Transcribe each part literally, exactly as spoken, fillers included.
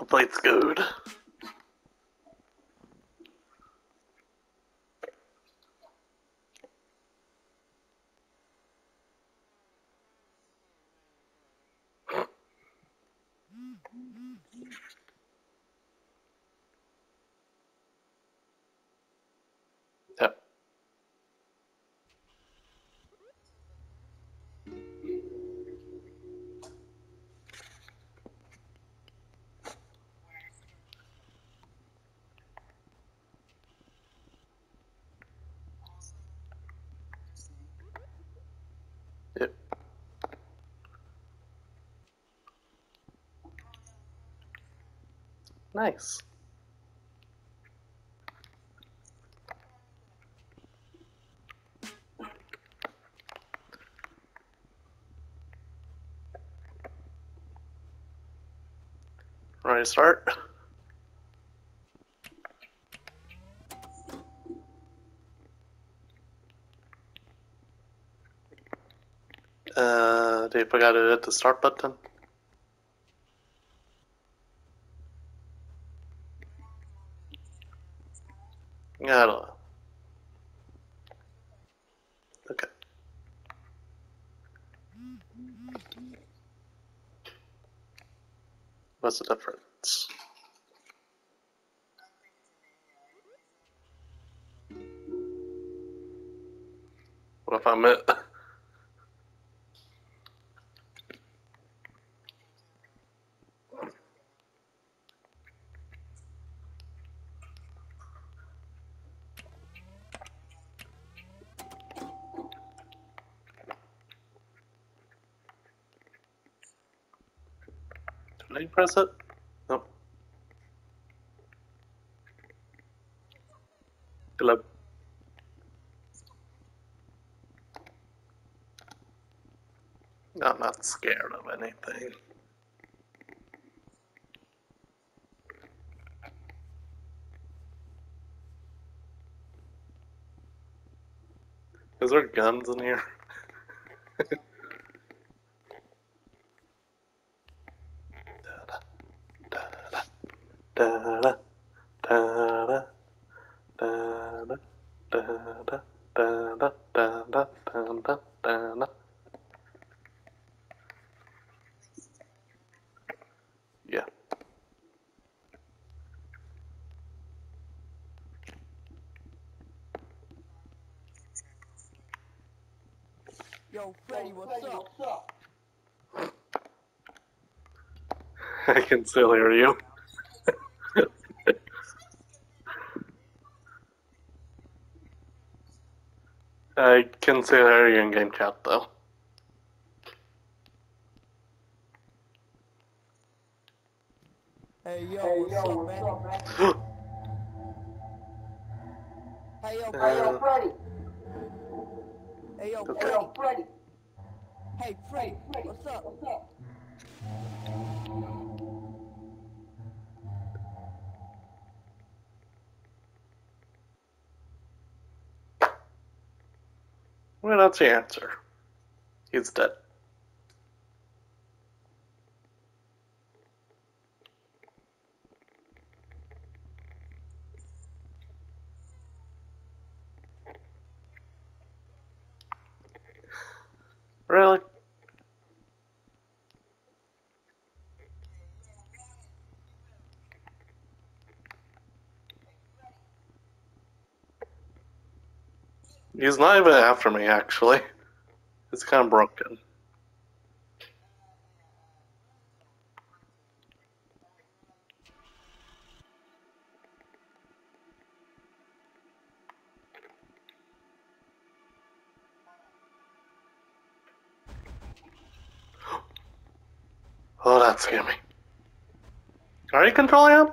fight's good. Yep. Yep. Nice. Ready to start? Uh, do you forgot to hit the start button? Yeah, I don't know. Okay. What's the difference? What if I met? Did I press it? Nope. Hello. I'm not scared of anything. Is there guns in here? Da-da, da-da, da-da, da-da, da-da, da-da, da-da, da-da. Yeah. Yo, Freddy, what's up? I can still hear you. I can still hear you in game chat though. Hey, yo, Hey, what's, yo, up, what's man? up, man? Hey, yo, Hey, yo, Uh, Freddy. Hey, yo, okay. Hey, Freddy. yo, Freddy. Hey, Freddy, what's up? What's up? Well, that's the answer. He's dead. Really? He's not even after me, actually. It's kind of broken. Oh, that scared me. Are you controlling him?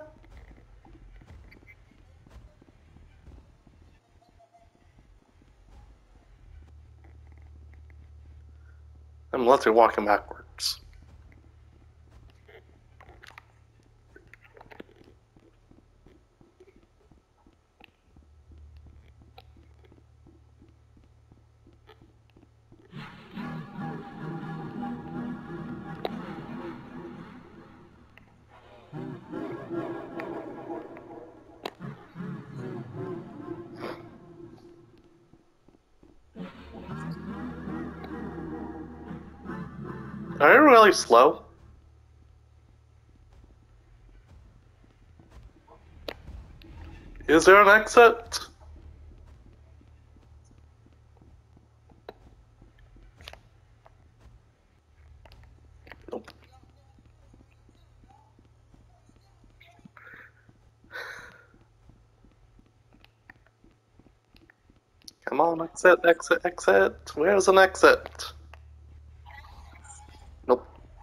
Unless you're walking backwards. Are you really slow? Is there an exit? Nope. Come on, exit, exit, exit. Where's an exit? Nope.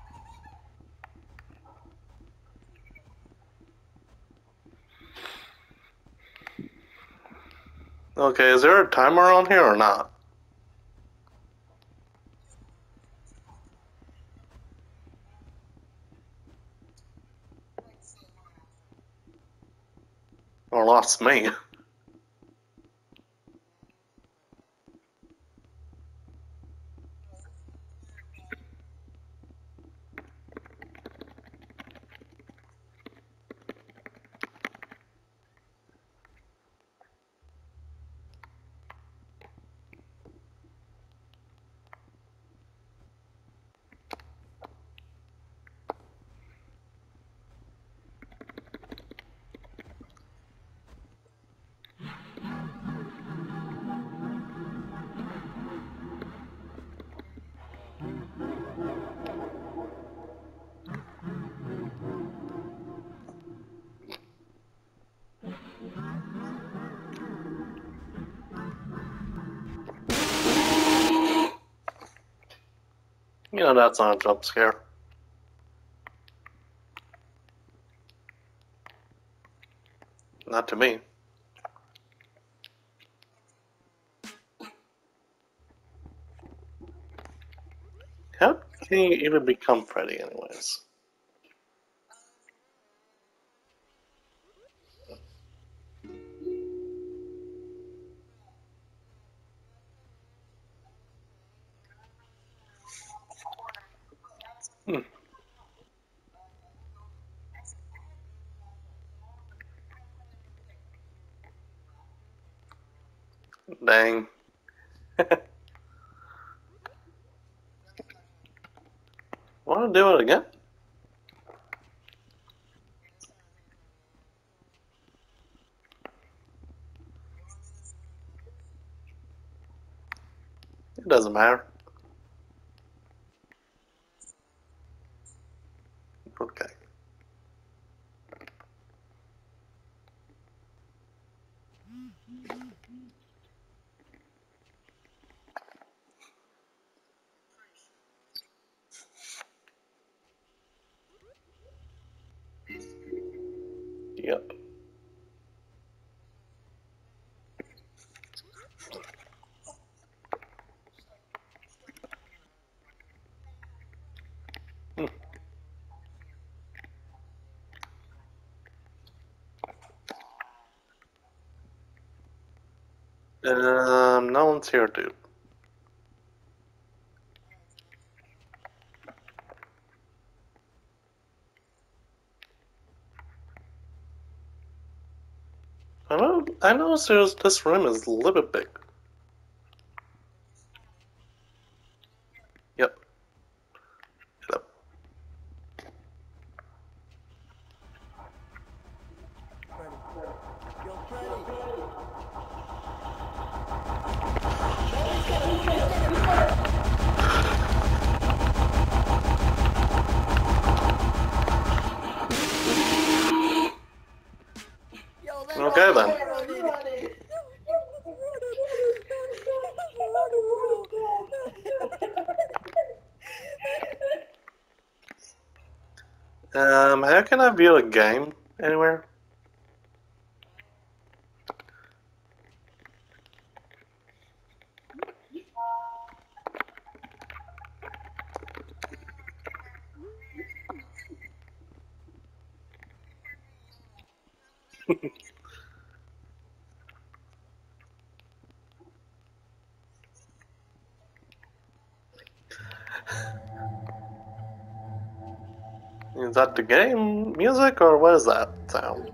Okay, is there a timer on here or not? Or lost me? You know, that's not a jump scare. Not to me. How can you even become Freddy, anyways? Hmm. Dang. Want to do it again? It doesn't matter. Okay. Yep. Hmm. Um, no one's here, dude. I know. I noticed there's, this room is a little bit big. Yep. Yep. Freddy. Yo, Freddy. Yo, they're Okay running, then. they're running. Um, how can I view a game anywhere? Is that the game music or what is that sound?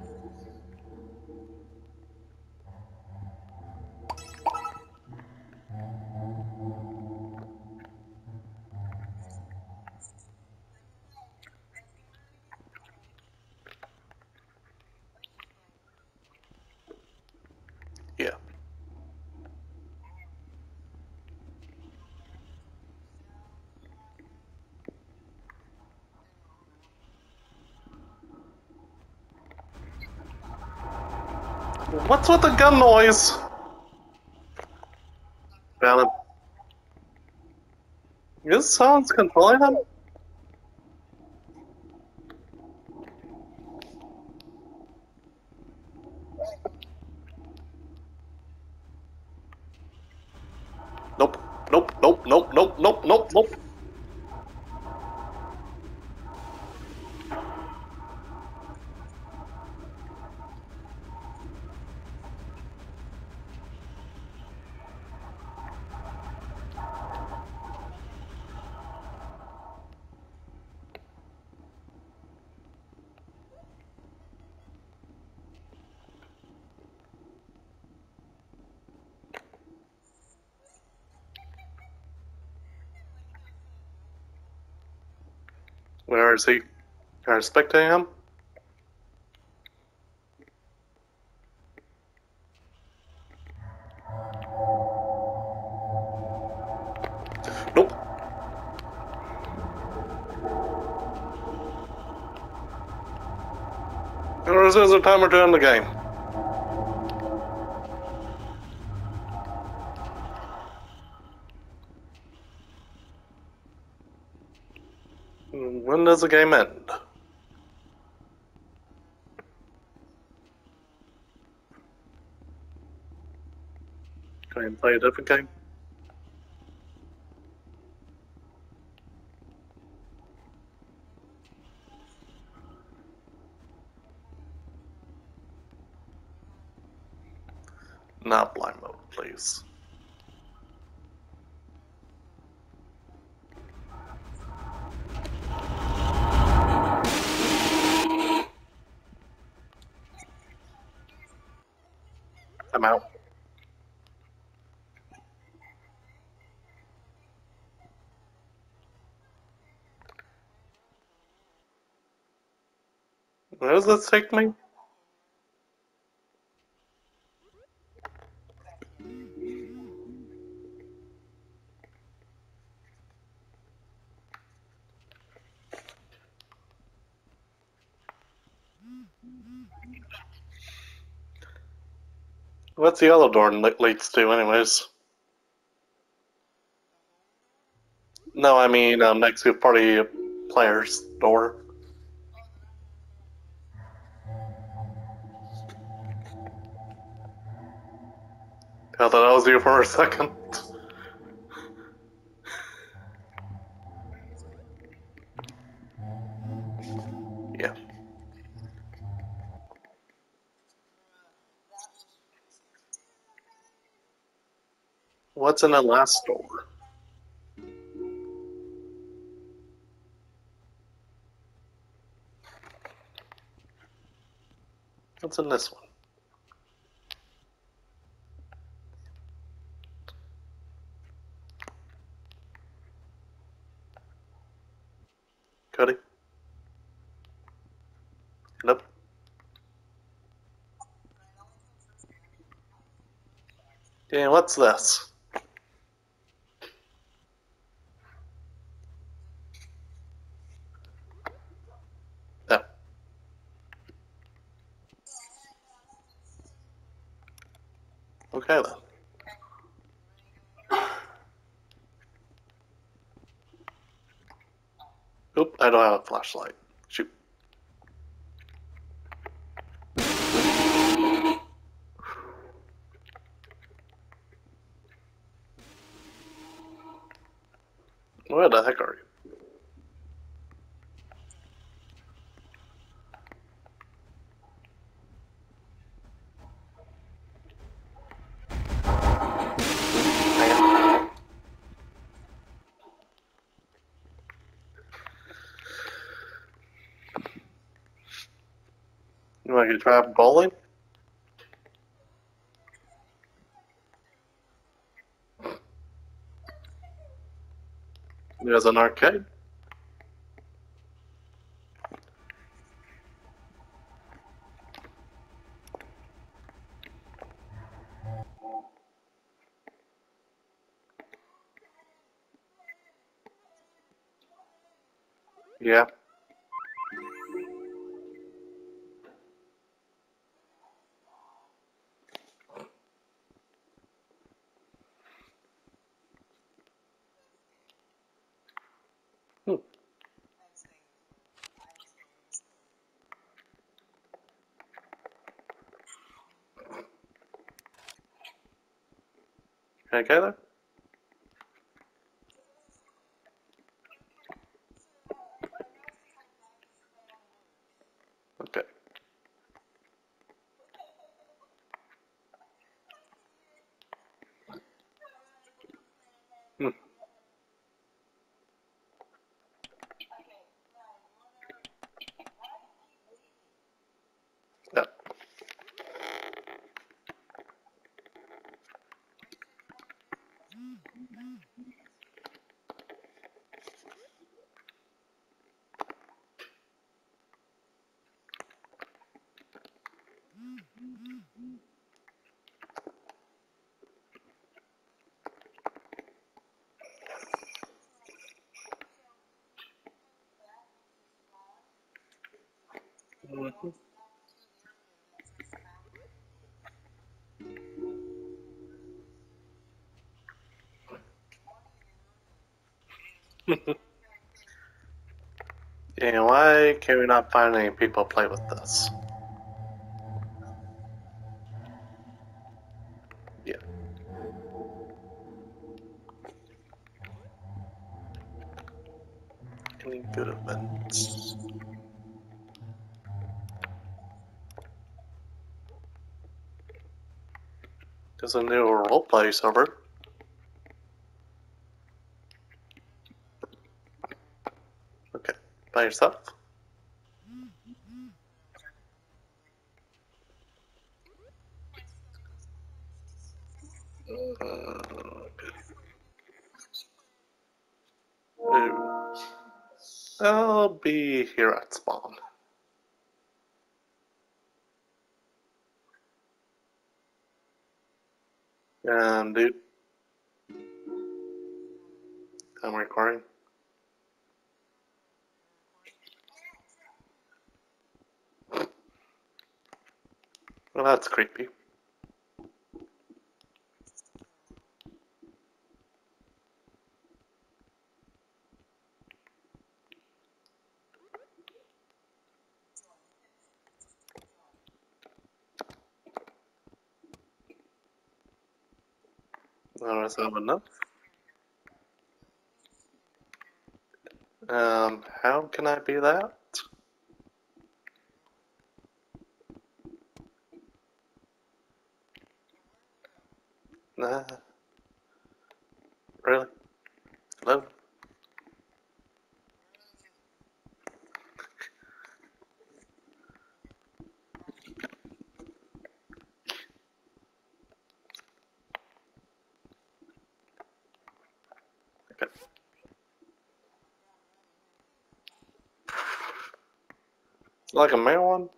What's with the gun noise? Found him. Is someone's controlling him? Nope. Nope. Nope. Nope. Nope. Nope. Nope. Nope. Where is he? Are you spectating him? Nope. There is a timer to end the game. When does the game end? Can I play a different game? Not blind mode, please. I'm out. Where does this take me? What's the other door le- leads to, anyways? No, I mean um, next to party players door. I thought that was you for a second. Yeah. What's in the last door? What's in this one? Cody? Nope. Yeah, what's this? Oh. Okay then. Oop, I don't have a flashlight. Shoot. Where the heck are you? You want to try bowling? There's an arcade. Yeah. Okay there? Okay. Hmm. Yeah. Mhm. Yeah, why can we not find any people play with this? Yeah. Any good events? There's a new roleplay server. Okay. By yourself? Uh, Ooh. I'll be here at spawn. Um, dude, I'm recording. Well, that's creepy. I was have enough. Um, how can I be that? Nah, really? Hello? Okay. Like a male one?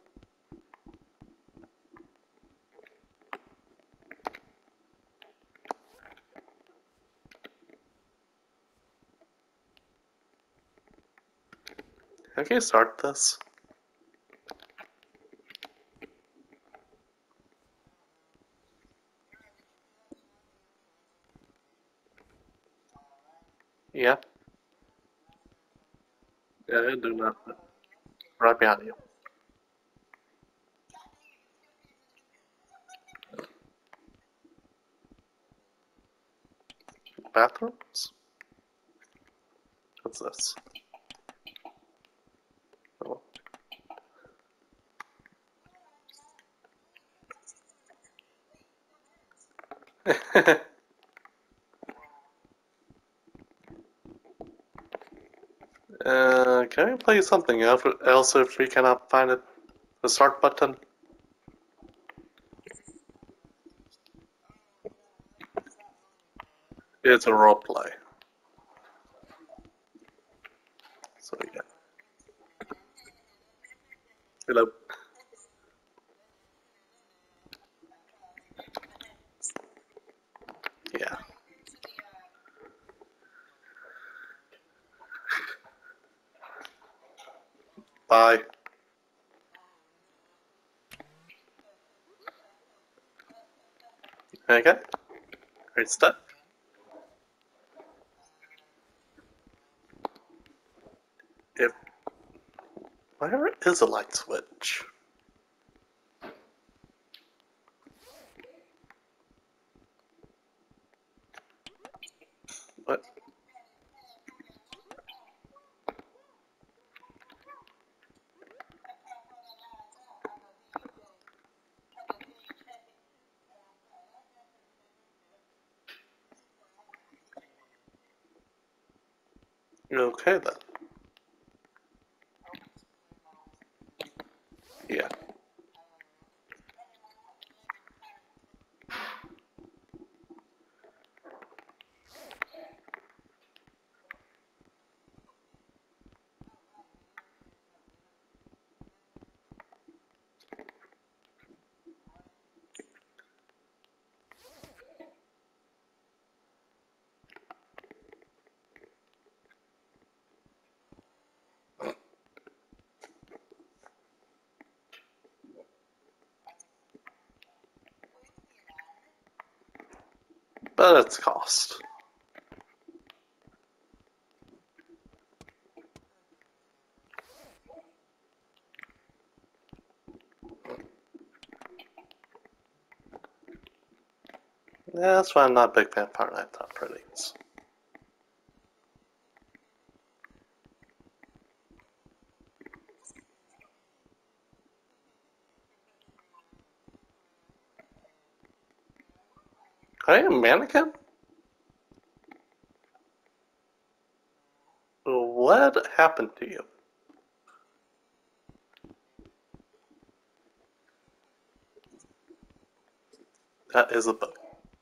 How can you start this? Yeah. Yeah, I do not. Right behind you. Bathrooms? What's this? Oh. uh, can we play something else if we cannot find it? The start button? It's a role play. So yeah. Hello. Yeah. Bye. Okay. Great stuff. If where is a light switch? What? Okay then. Yeah. But it's cost. Yeah, that's why I'm not a big fan of Fortnite top ratings. Are you a mannequin? What happened to you? That is a bug.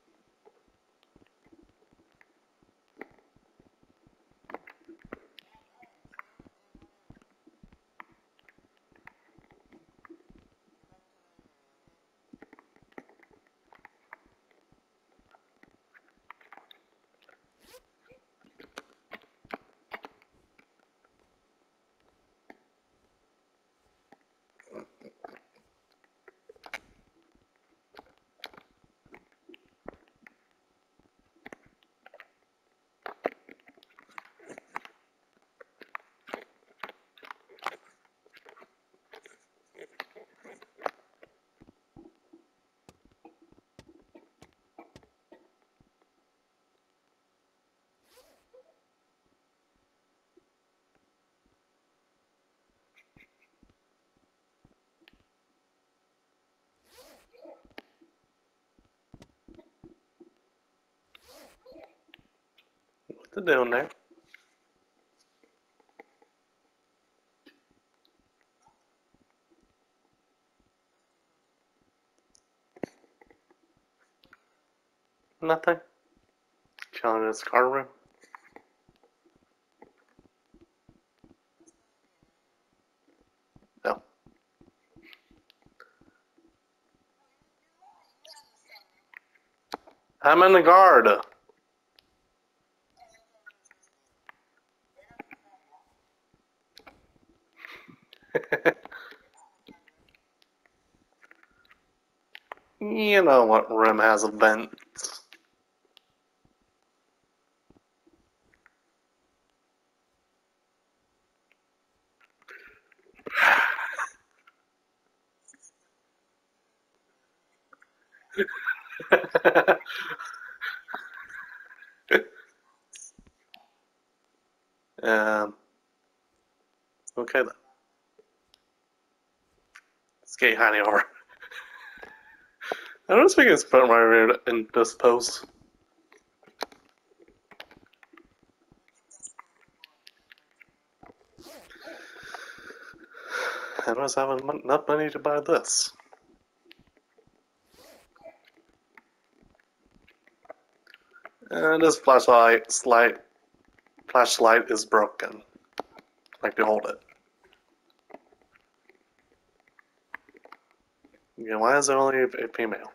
What's it doing there? Nothing. Chilling in his car room. No. I'm in the guard. You know what room has a vent. um, okay then. Let's get Honey over. I don't think it's put right in this post. I was having enough money to buy this. And this flashlight, slide, flashlight is broken. Like to hold it. Yeah, why is it only a female?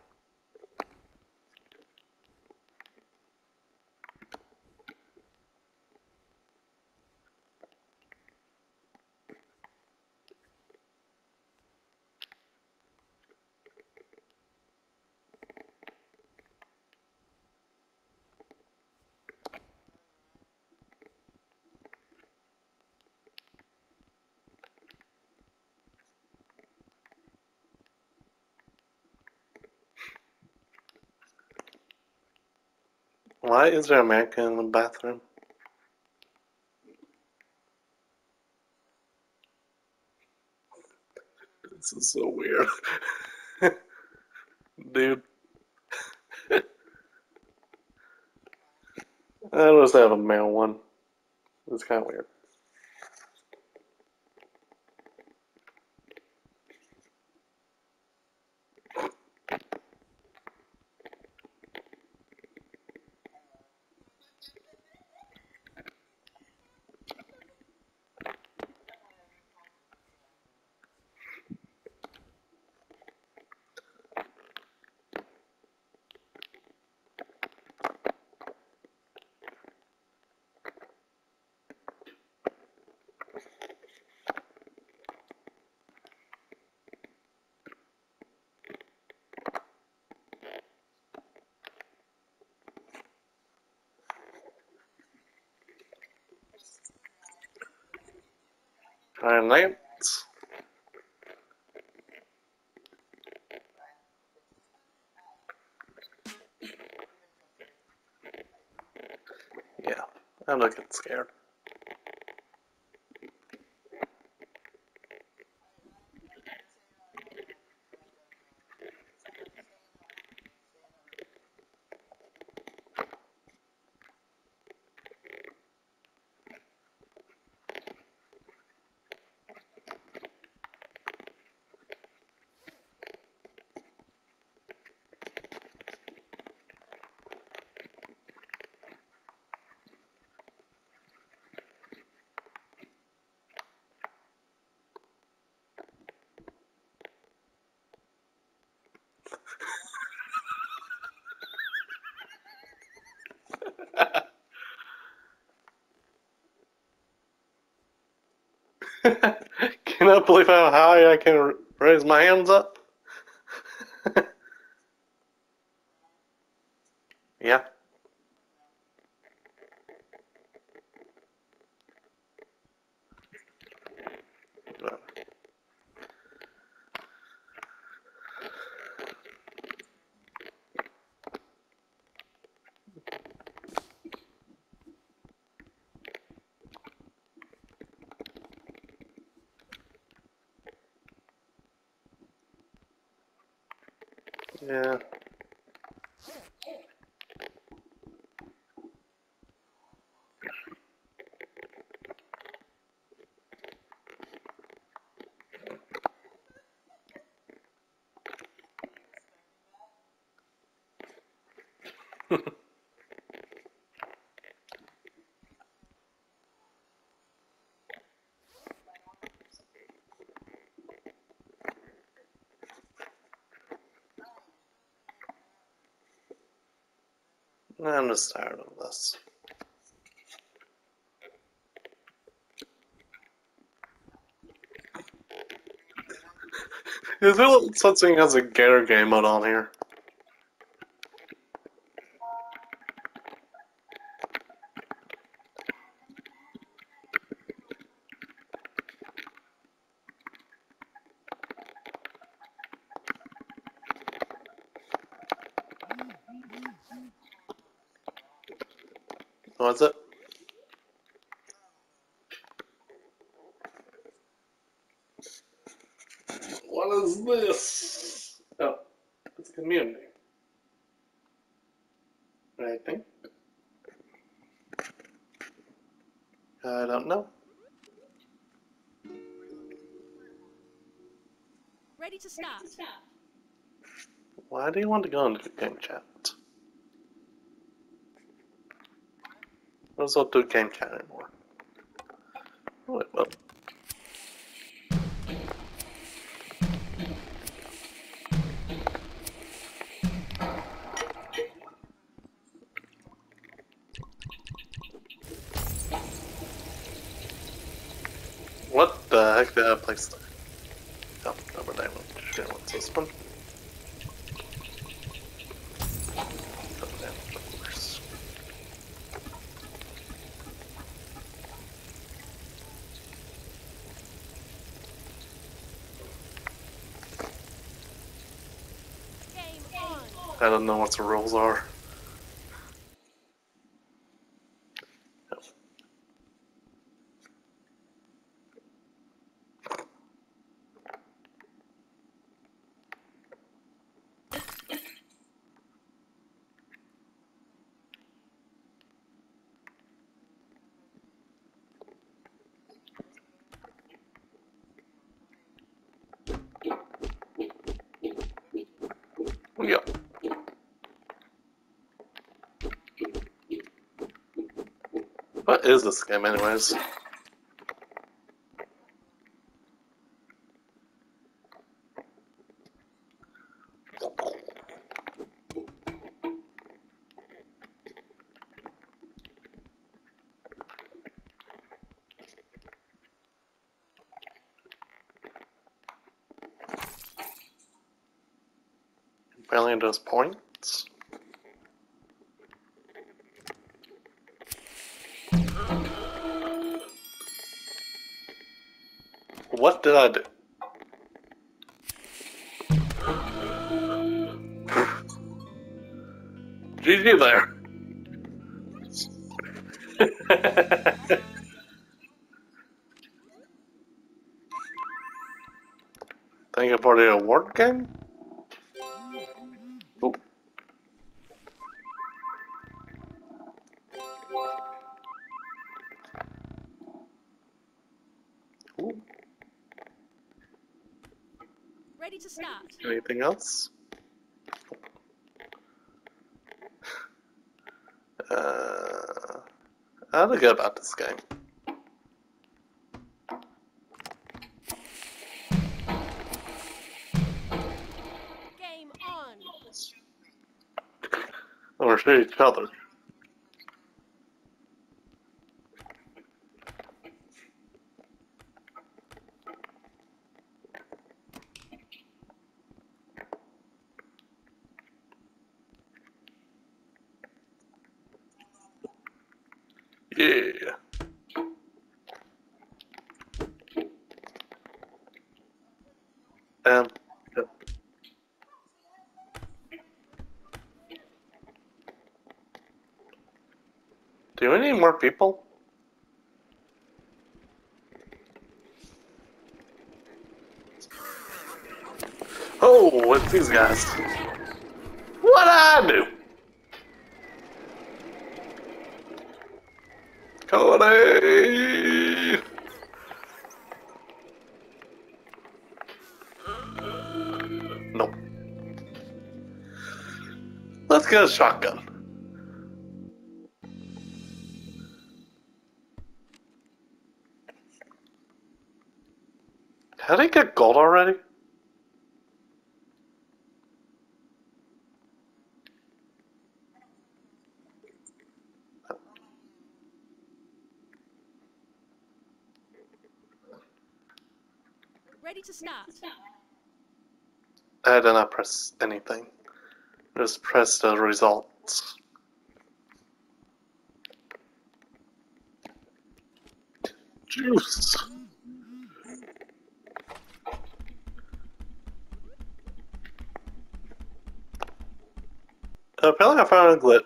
Why is there a mannequin in the bathroom? This is so weird. Dude. I noticed they have a male one. It's kind of weird. Alright. Yeah, I'm looking scared. Cannot believe how high I can raise my hands up. Yeah. Yeah. I'm just tired of this. Is there such thing as a Gator game mode on here? What's it? What is this? Oh, it's community. I think. I don't know. Ready to start. Why do you want to go into game chat? Let's not do game chat anymore. Oh, wait, well. What the heck did I place there? Oh, number damage. Okay, what's this one? Double damage, of course. Game on. I don't know what the rules are. we go. What is this game, anyways? Apparently those points. What did I do? G G there. Thank you for the award game. Ooh. Ooh. Ready to start. Anything else? Uh, how to get about this game? Game on. Or shoot each other. Yeah. Um. yeah. Do we need more people? Oh, it's these guys. What I do? Cody! Nope. Let's get a shotgun. How did he get gold already? Ready to start. I did not press anything. Just press the results. Juice! Apparently I found a glitch.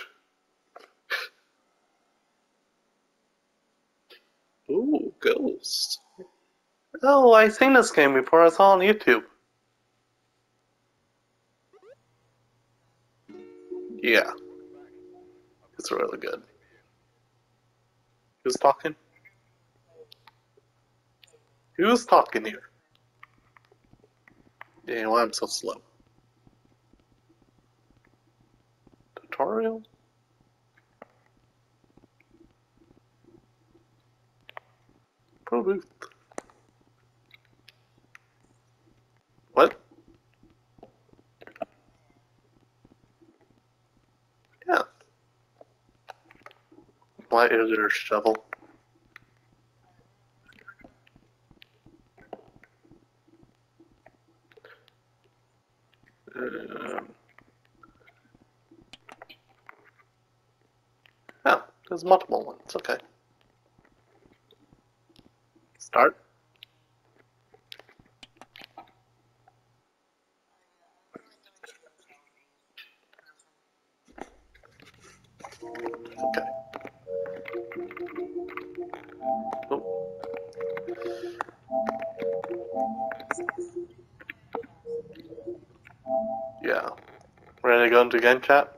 Ooh, ghost. Oh, I've seen this game before. I saw it on YouTube. Yeah. It's really good. Who's talking? Who's talking here? Yeah, why I'm so slow. Tutorial? Pro booth. What? Yeah. Why is there a shovel? Um, yeah, there's multiple ones. Okay. Start. Okay. Oh. Yeah. Ready to go into game chat?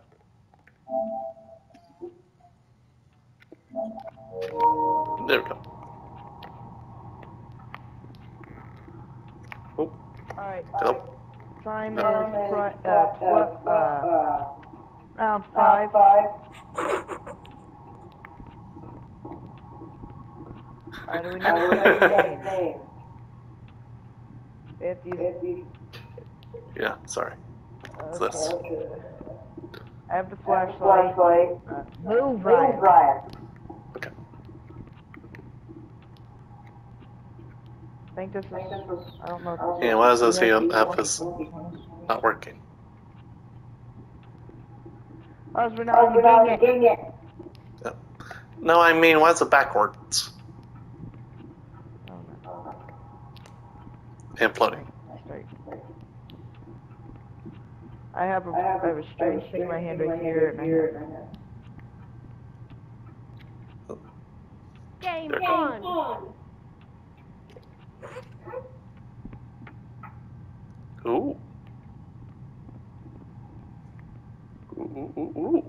There we go. Oh. Alright. Nope. Time is pri- uh, twelve, uh, round five. Alright, do we need to type names? fifty. Yeah, sorry. What's this? Okay. I have the flashlight. Uh, move, Ryan. Okay. I think this is, I don't know. If Yeah, why does this here have this not working? Oh, we're not doing it. Yeah. No, I mean, why is it backwards? Oh, no. And floating. Straight. I have a, I have a straight stick in my hand right here, and I have... Game There. on. Ooh. Ooh, ooh, ooh, ooh.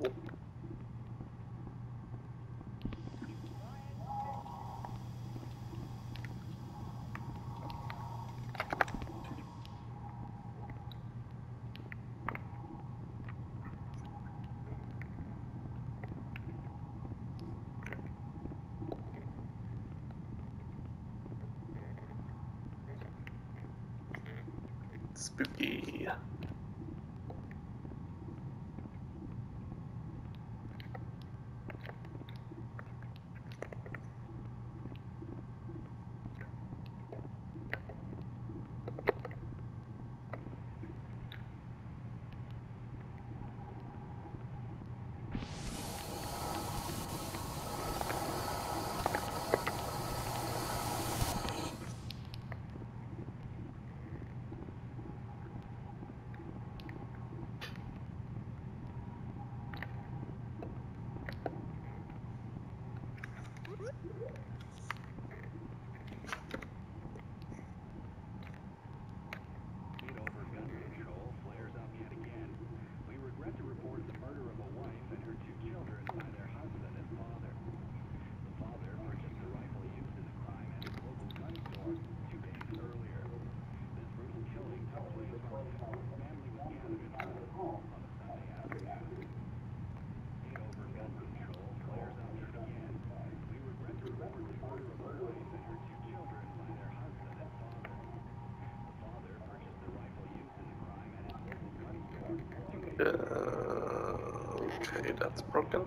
Spooky. Uh, okay, that's broken.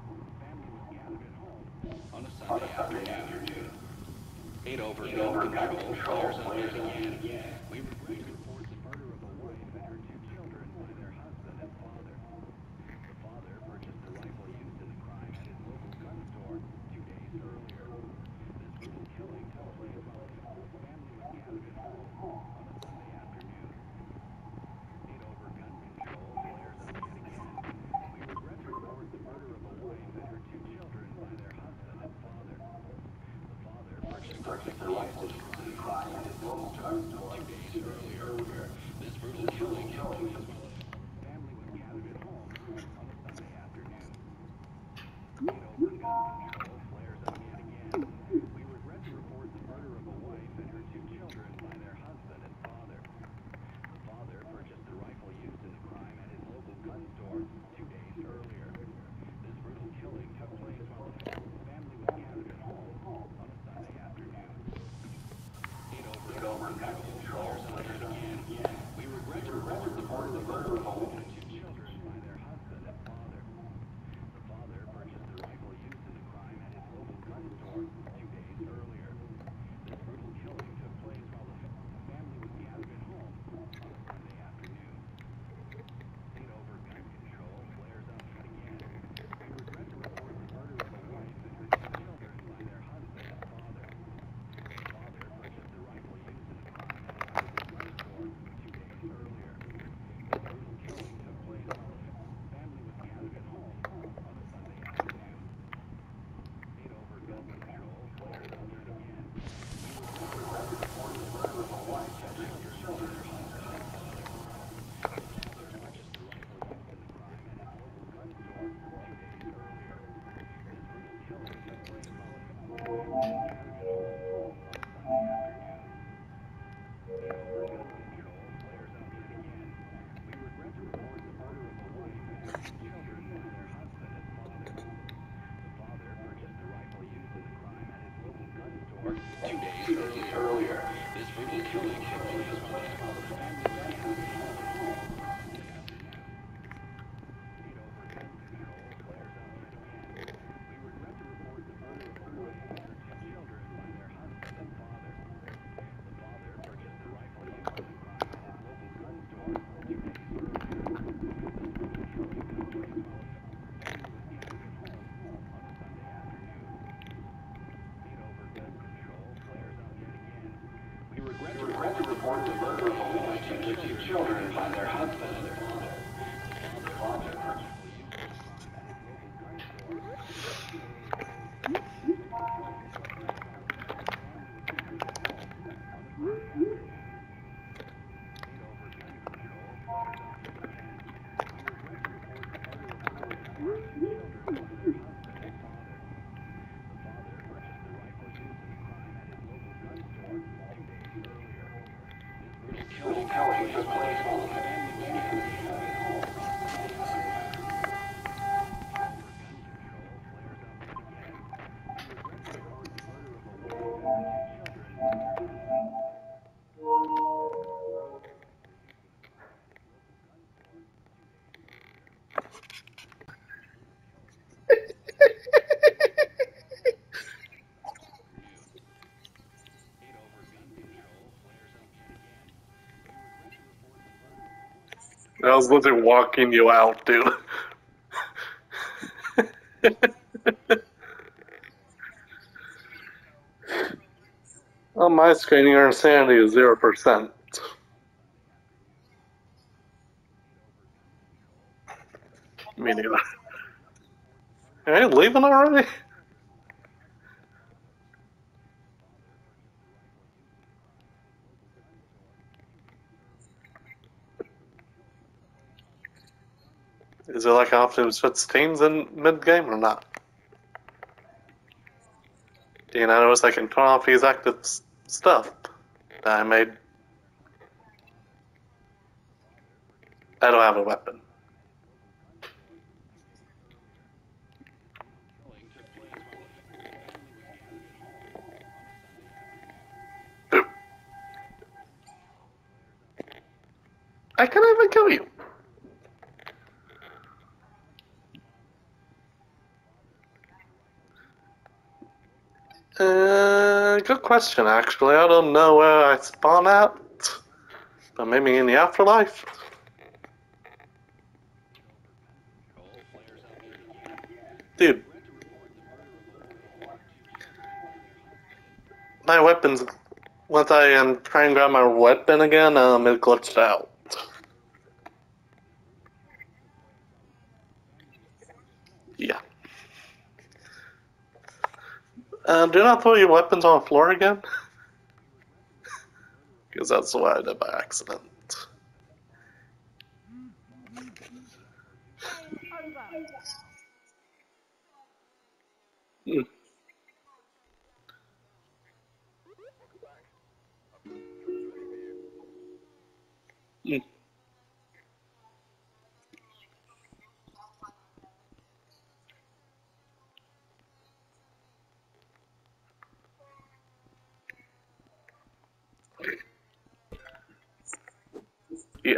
On a Sunday afternoon, eight over gun control flares up yet again. We regret to report the murder of a wife and her two children by their husband and father. The father purchased the rifle used in the crime at his local gun store two days earlier. This brutal killing took place while his family was gathered at home on a Sunday afternoon. eight over gun control flares up yet again. We regret to report the murder of a wife and her two children by their husband and father. The father purchased the rifle used in the crime at his local gun store two days earlier. This brutal killing took place while his family was gathered at home on a Sunday afternoon. eight over gun control flares up yet again. We regret to report the murder of a wife and her two children by their husband and father. The father purchased the rifle used in the crime at his local gun store two days earlier. This brutal killing took place while the family was gathered at home on a Sunday afternoon. eight over gun control flares up yet again. We regret to report the murder of a wife and her two children by their husband and father. The father purchased the rifle used in the crime Two days earlier, this brutal killing took place while his father's family was gathered. Eight over gun control flares up yet again. We regret to report the murder of a wife and her two children by their husband and father. The father purchased the rifle used in the crime at his local gun store two days earlier. This brutal killing took place while his father's family was gathered at home on a Sunday afternoon. Eight over gun control flares up yet again. We regret to report the murder of a wife and her two children by their husband and their father. The father purchased the used in the crime at his local gun store two days earlier. Killing took place while the family was gathered at home on a Sunday afternoon. Over gun control flares up yet again. We regret to report the murder of a wife and her two children by their husband. Eight over gun control flares up yet again. We regret to report the murder of a woman. I was literally walking you out, dude. On my screen, your insanity is zero percent. Me neither. Are you leaving already? Is it like Optimus fifteens in mid-game or not? Do you notice I can turn off these active s- stuff that I made? I don't have a weapon. Killing took place while the family was gathered at home on a Sunday afternoon. Boop. I can't even kill you. Uh, good question, actually. I don't know where I spawn at, but maybe in the afterlife. Dude, my weapons. Once I um, try and grab my weapon again, um, it glitched out. Yeah. Uh, do not throw your weapons on the floor again. Because that's what I did by accident. Game over. Mm. Mm. Yeah.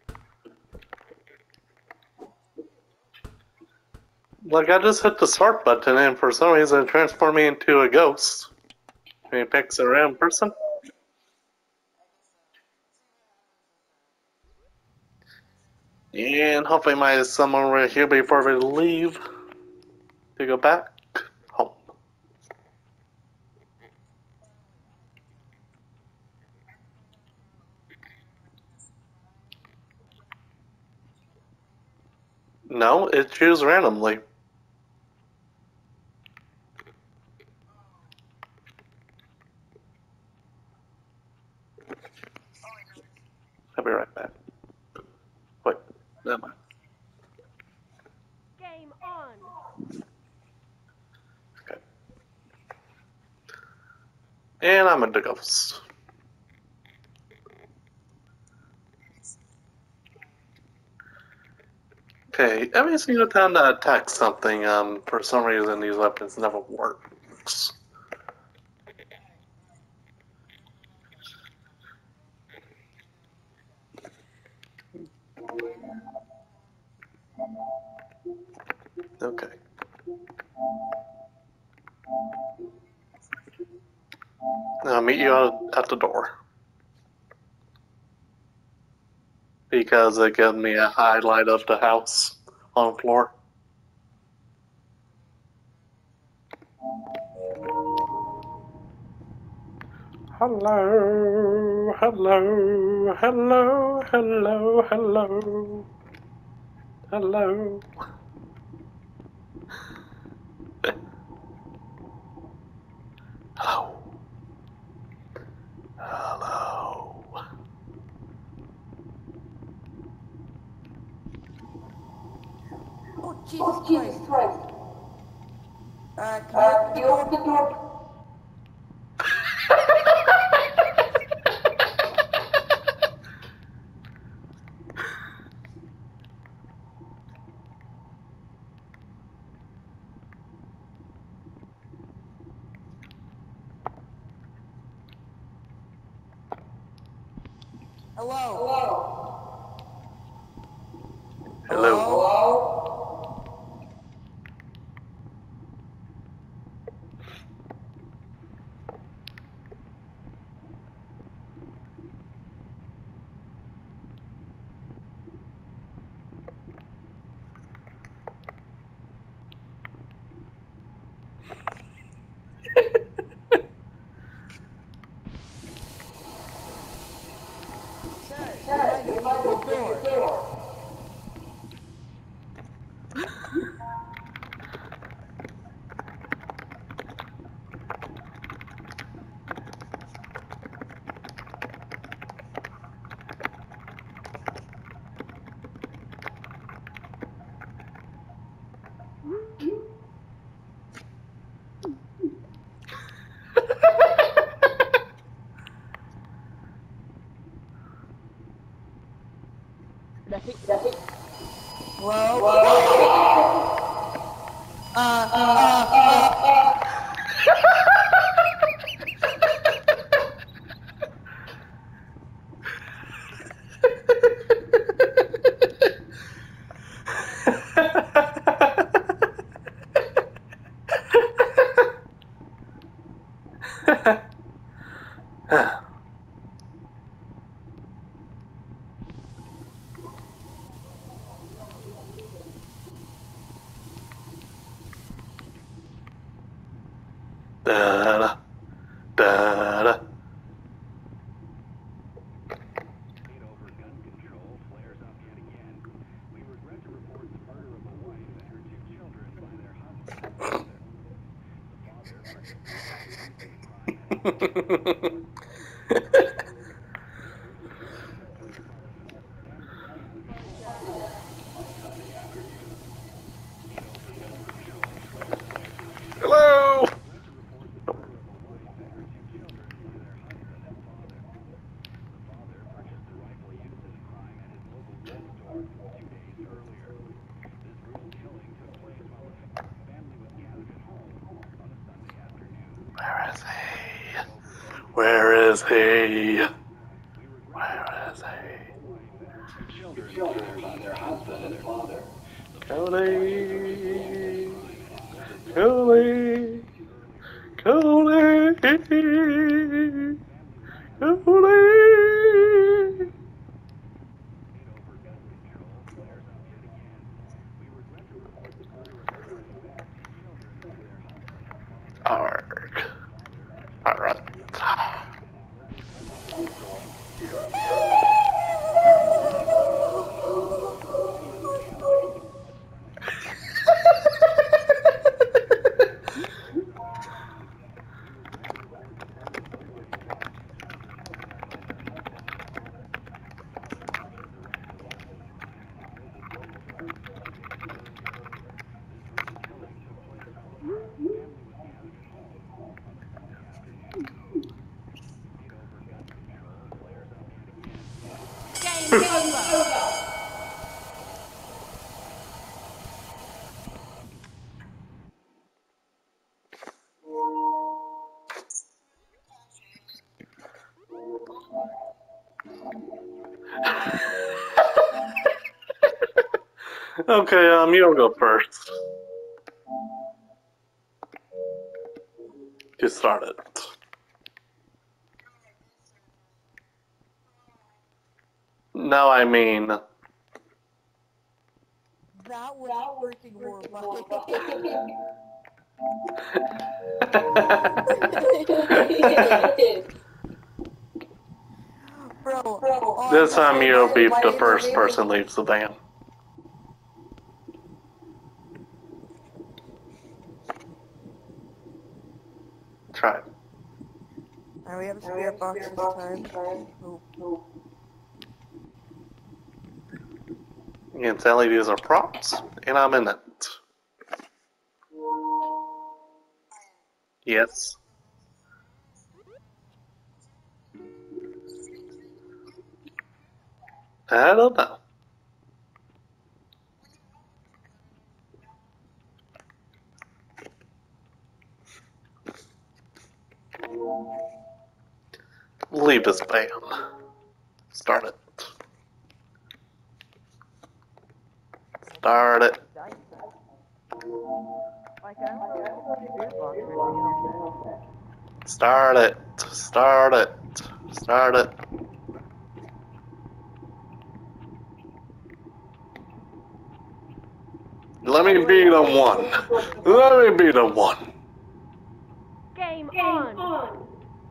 Like, I just hit the start button and for some reason it transformed me into a ghost. And it picks a random person. And hopefully my someone over here before we leave to go back home. No, it chooses randomly. I'll be right back. Wait, never mind. Game on. Okay. And I'm in the ghost. Okay, every single time that I attack something, um, for some reason these weapons never works. Okay. I'll meet you at, at the door. Because it gives me a highlight of the house on the floor. Hello, hello, hello, hello, hello, hello. Hello. Hello. Oh, Jesus Christ. Uh, can you open the door? Hello? Hello. Hello? Sir, you might open the door. Hello? Uh, uh, uh, uh. Da-da, da-da. State over gun control flares up yet again. We regret to report the murder of a wife and her two children by their husband and father. The father participated in the crime at his local family was gathered at home on Sunday afternoon. State over gun control flares up yet again. Hello. Regret to report the murder of a wife and her two children by their husband and father. The father purchased the rifle used in the crime at his local gun store two days earlier. This brutal killing took place while the family was gathered at home on a Sunday afternoon. Where is he? Where is he? We regret to Where report is the murder of he? a wife and her two children killed by their husband and father. The Cody. Cody. Cody. Cody. state over gun control flares up yet again. We regret to report the murder of a wife and her two children by their husband and father. Arg. The father purchased the Alright. rifle used in the crime at his local gun store two days earlier. We regret to report the murder of a wife and her two children killed by their husband and father. The father purchased the rifle used in the crime at his local gun store two days earlier. This brutal killing took place while the family was gathered at home Okay, um, you'll go first. You started. No, I mean. That was freaking horrifying. Bro, oh, This time you'll be my the first name person is- leaves the van. Try it. Alright, we have a spirit box this time. Oh. You can tell these are props, and I'm in it. Yes. I don't know. Leave this van. Start it. Start it. Like, I don't know what the spirit box is, you know. Start it. Start it. Start it. Let me be the one. Let me be the one. Game, on.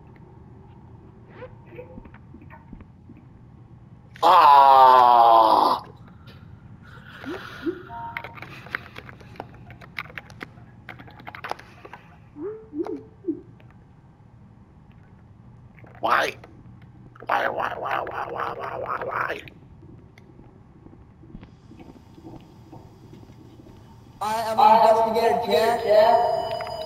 Ah. Why? Why, why, why, why, why, why, why, why? I am an investigator, Jack.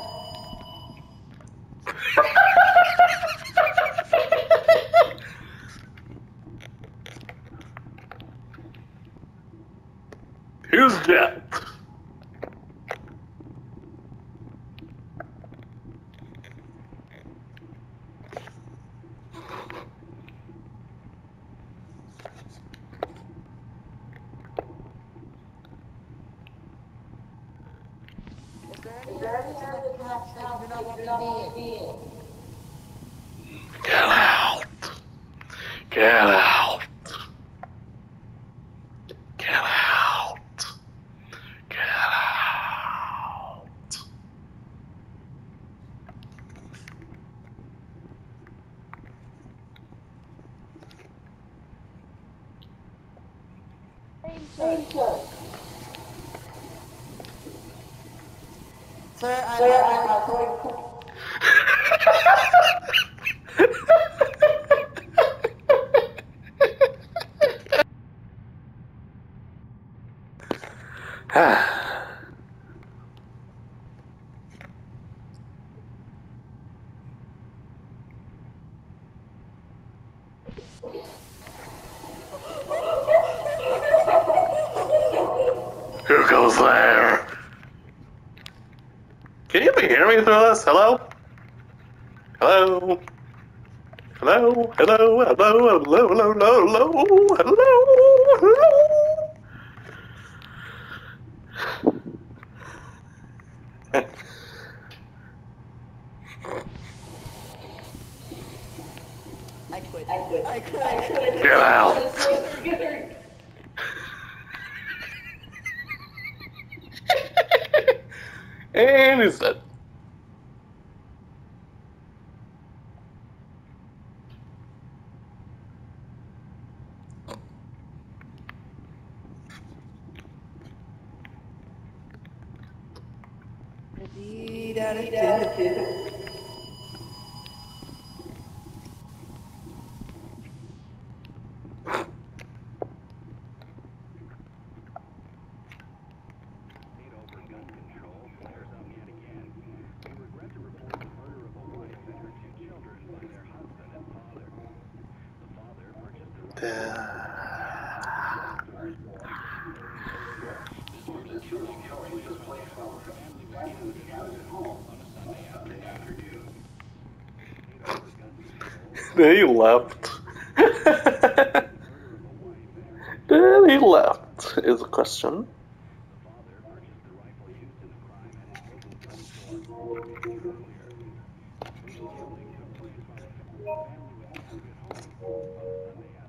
Who's that? Get out. Get out. Get out. Get out. Sir, I'm not going Who goes there? Can you even hear me through this? Hello? Hello? Hello? Hello? Hello? Hello? Hello? Hello? Hello? Hello? I quit. I quit. I quit. I quit. Get out. And he's dead. Indeed, attitude. State over gun control flares up yet again. We regret to report the murder of a wife and her two children by their husband and father. The father purchased a This brutal killing took place while the family was gathered at home on a Sunday afternoon. State over gun control. Then he left. Then he left is a question. Police killings took place while the family was gathered at home on Sunday